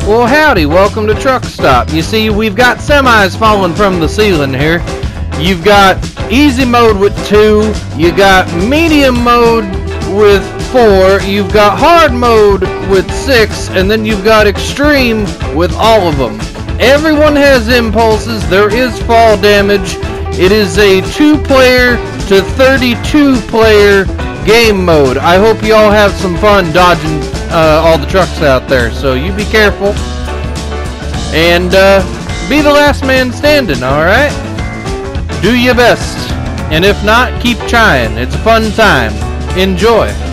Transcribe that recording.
Well, howdy, welcome to Truck Stop. You see, we've got semis falling from the ceiling here. You've got easy mode with 2, you got medium mode with 4, you've got hard mode with 6, and then you've got extreme with all of them. Everyone has impulses, there is fall damage. It is a 2-player to 32-player game mode. I hope you all have some fun dodging all the trucks out there, so you be careful. And be the last man standing, alright? Do your best. And if not, keep trying. It's a fun time. Enjoy.